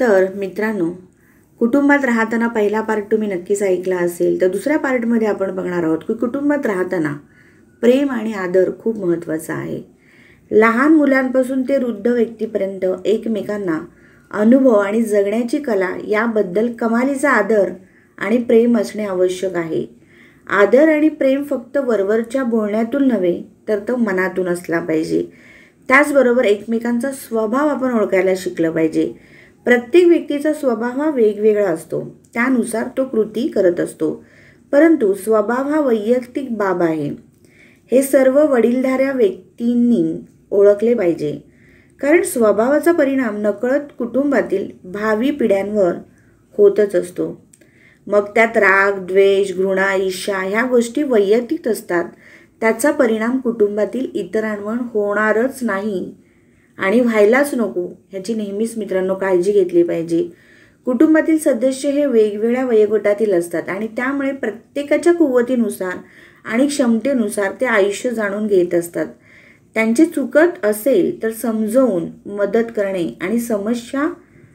तर मित्रांनो, कुटुंबात राहताना पहिला पार्ट तुम्ही नक्कीच ऐकला असेल. तर दुसऱ्या पार्टमध्ये आपण बघणार आहोत की कुटुंबात राहताना प्रेम आणि आदर खूप महत्त्वाचा आहे. लहान मुलांपासून ते वृद्ध व्यक्तीपर्यंत एकमेकांना अनुभव आणि जगण्याची कला याबद्दल कमालीचा आदर आणि प्रेम असणे आवश्यक आहे. आदर आणि प्रेम फक्त वरवरच्या बोलण्यातून नव्हे तर तो मनातून असला पाहिजे. त्याचबरोबर एकमेकांचा स्वभाव आपण ओळखायला शिकलं पाहिजे. प्रत्येक व्यक्तीचा स्वभाव हा वेगवेगळा असतो, त्यानुसार तो कृती करत असतो. परंतु स्वभाव हा वैयक्तिक बाब आहे, हे सर्व वडीलधाऱ्या व्यक्तींनी ओळखले पाहिजे. कारण स्वभावाचा परिणाम नकळत कुटुंबातील भावी पिढ्यांवर होतच असतो. मग त्यात राग, द्वेष, घृणा, ईर्ष्या ह्या गोष्टी वैयक्तिक असतात. त्याचा परिणाम कुटुंबातील इतरांवर होणारच नाही आणि व्हायलाच नको ह्याची नेहमीच मित्रांनो काळजी घेतली पाहिजे. कुटुंबातील सदस्य हे वेगवेगळ्या वयोगटातील असतात आणि त्यामुळे प्रत्येकाच्या कुवतीनुसार आणि क्षमतेनुसार ते आयुष्य जाणून घेत असतात. त्यांचे चुकत असेल तर समजवून मदत करणे आणि समस्या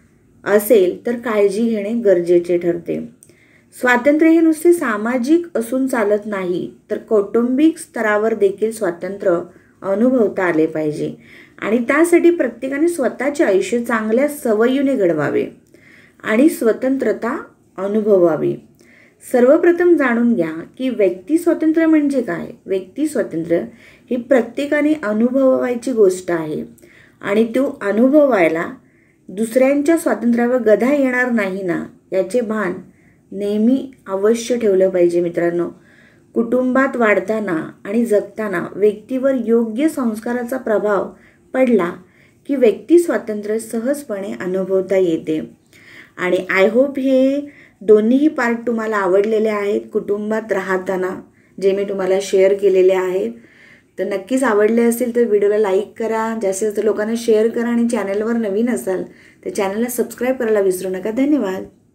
असेल तर काळजी घेणे गरजेचे ठरते. स्वातंत्र्य हे नुसते सामाजिक असून चालत नाही, तर कौटुंबिक स्तरावर देखील स्वातंत्र्य अनुभवता आले पाहिजे आणि त्यासाठी प्रत्येकाने स्वतःचे आयुष्य चांगल्या सवयीने घडवावे आणि स्वतंत्रता अनुभवावी. सर्वप्रथम जाणून घ्या की व्यक्ती स्वातंत्र्य म्हणजे काय. व्यक्ती स्वातंत्र्य ही प्रत्येकाने अनुभवायची गोष्ट आहे आणि तो अनुभवायला दुसऱ्यांच्या स्वातंत्र्यावर गदा येणार नाही ना, याचे भान नेहमी अवश्य ठेवलं पाहिजे. मित्रांनो, कुटुंबात वाढताना आणि जगताना व्यक्तीवर योग्य संस्काराचा प्रभाव पडला की व्यक्ती स्वातंत्र्य सहजपणे अनुभवता येते. आणि आय होप हे दोन्हीही पार्ट तुम्हाला आवडलेले आहेत. कुटुंबात राहताना जे मी तुम्हाला शेअर केलेले आहेत, तर नक्कीच आवडले असतील तर व्हिडिओला लाईक करा, जास्तीत जास्त लोकांना शेअर करा आणि चॅनलवर नवीन असाल तर चॅनलला सबस्क्राईब करायला विसरू नका. धन्यवाद.